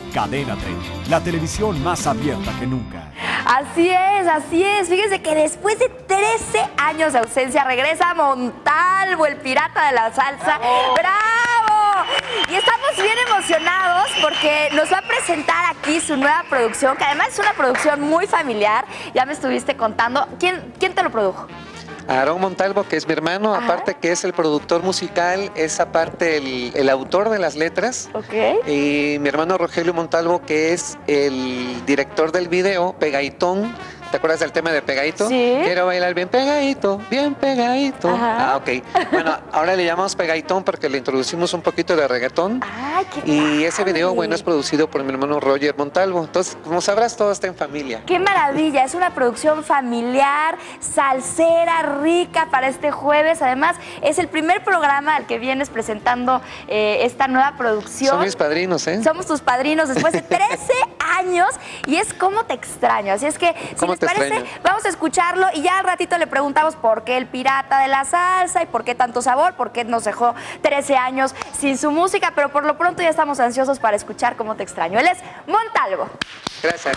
Cadena 30, la televisión más abierta que nunca. Así es, así es. Fíjense que después de 13 años de ausencia regresa Montalvo, el pirata de la salsa. ¡Bravo! Y estamos bien emocionados porque nos va a presentar aquí su nueva producción, que además es una producción muy familiar. Ya me estuviste contando. ¿Quién te lo produjo? Aarón Montalvo, que es mi hermano, aparte que es el productor musical, es aparte el autor de las letras. Ok. Y mi hermano Rogelio Montalvo, que es el director del video, Pegaitón. ¿Te acuerdas del tema de Pegadito? Sí. Quiero bailar bien pegadito, bien pegadito. Ajá. Ah, ok. Bueno, ahora le llamamos Pegaitón porque le introducimos un poquito de reggaetón. ¡Ay, qué Y ese video, padre! bueno, es producido por mi hermano Roger Montalvo. Entonces, como sabrás, todo está en familia. ¡Qué maravilla! Es una producción familiar, salsera, rica para este jueves. Además, es el primer programa al que vienes presentando esta nueva producción. Son mis padrinos, ¿eh? Somos tus padrinos después de 13 años y es Cómo te extraño. Así es que, si les parece, vamos a escucharlo y ya al ratito le preguntamos por qué el pirata de la salsa y por qué tanto sabor, por qué nos dejó 13 años sin su música, pero por lo pronto ya estamos ansiosos para escuchar Cómo te extraño. Él es Montalvo. Gracias.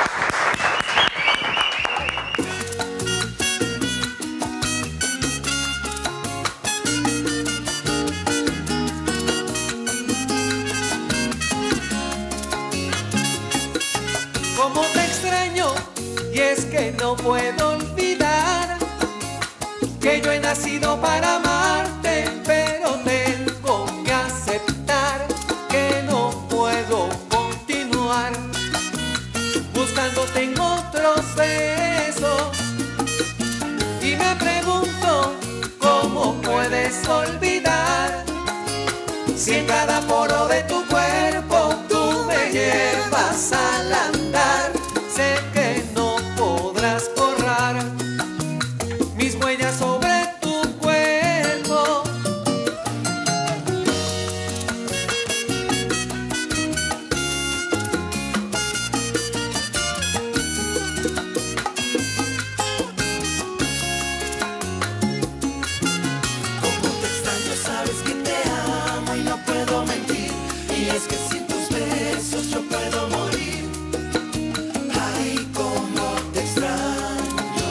Cómo te extraño, y es que no puedo olvidar que yo he nacido para amarte, pero tengo que aceptar que no puedo continuar buscándote en otros besos. Y me pregunto, ¿cómo puedes olvidar si en cada poro de tu cuerpo tú me llevas al andar? Sé que no podrás borrar mis huellas sobre tu cuerpo. Como te extraño, sabes que te amo y no puedo mentir. Y es que sin tus besos yo puedo morir. Ay, cómo te extraño.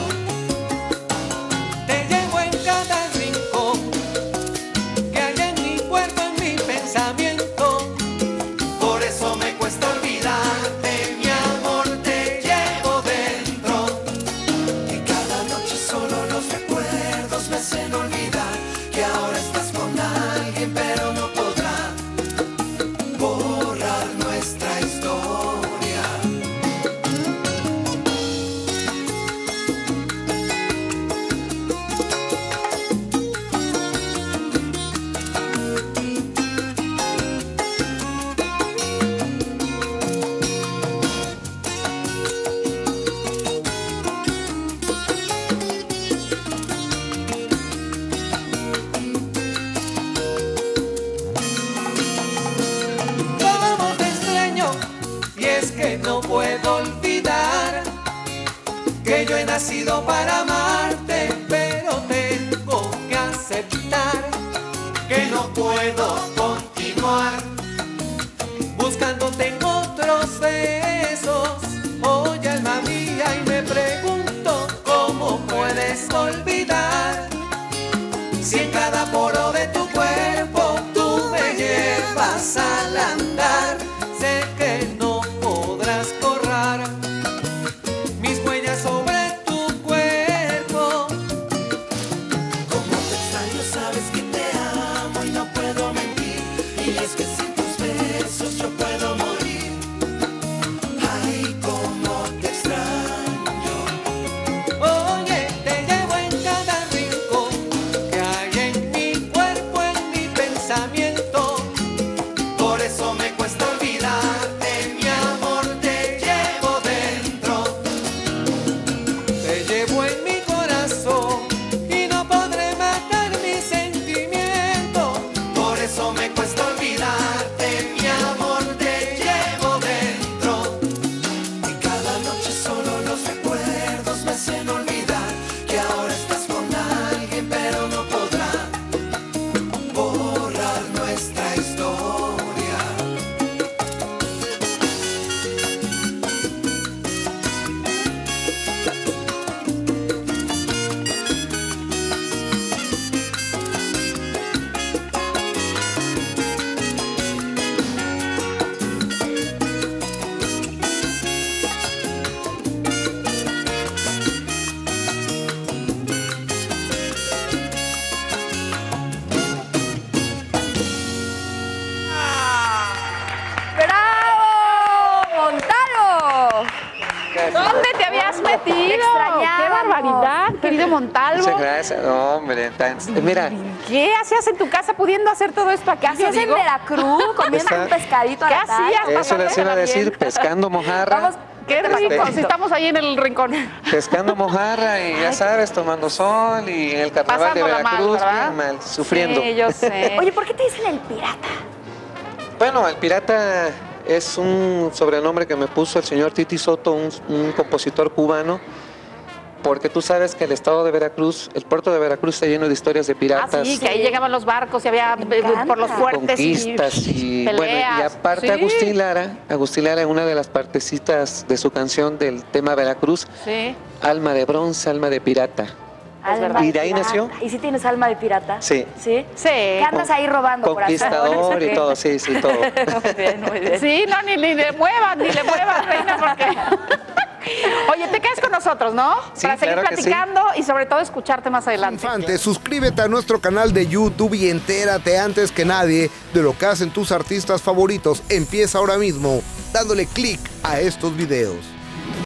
Te llevo en cada rincón que hay en mi cuerpo, en mi pensamiento. Por eso me cuesta olvidarte, mi amor, te llevo dentro. Y cada noche solo los recuerdos me hacen olvidar que ahora estás con alguien, pero no podrá borrar nuestra historia. Cómo te extraño, y es que no puedo olvidar que yo he nacido para amarte, pero tengo que aceptar que no puedo continuar buscándote en otros besos. Oye, alma mía, y me pregunto, ¿cómo puedes olvidar si en cada poro de tu cuerpo tú me llevas al andar? Sé que no podrás borrar mis huellas sobre tu cuerpo. Como te extraño, sabes que te amo y no puedo mentir. Y es que sin tus besos yo puedo morir. Ay, cómo te extraño. Oye, te llevo en cada rincón que hay en mi cuerpo, Claudio Montalvo. Muchas gracias. No, hombre, mira. ¿Qué hacías en tu casa pudiendo hacer todo esto aquí? ¿Qué hacías en Veracruz comiendo un pescadito a ¿Qué la tarde? hacías? Eso les iba a decir, pescando mojarra. Vamos, Qué rico, si estamos ahí en el rincón. Pescando mojarra y ya sabes, tomando sol y en el carnaval de Pasándola mal, Veracruz, ¿verdad? bien mal, sufriendo. Sí, yo sé. Oye, ¿por qué te dicen el pirata? Bueno, el pirata es un sobrenombre que me puso el señor Titi Soto, un compositor cubano, porque tú sabes que el estado de Veracruz, el puerto de Veracruz está lleno de historias de piratas. Sí, que ahí llegaban los barcos y había por los fuertes conquistas y peleas. bueno, y aparte Sí. Agustín Lara en una de las partecitas de su canción del tema Veracruz, Sí. alma de bronce, alma de pirata. Alma ¿Y de ahí pirata. nació? ¿Y si tienes alma de pirata? Sí. ¿Sí? Sí. ¿Qué andas ahí robando por acá? Conquistador y todo, sí, todo. Muy bien, muy bien. Sí, no, ni le muevas, reina, porque... Oye, te quedas con nosotros, ¿no? Sí, para seguir claro que platicando y sobre todo escucharte más adelante. Infante, suscríbete a nuestro canal de YouTube y entérate antes que nadie de lo que hacen tus artistas favoritos. Empieza ahora mismo dándole clic a estos videos.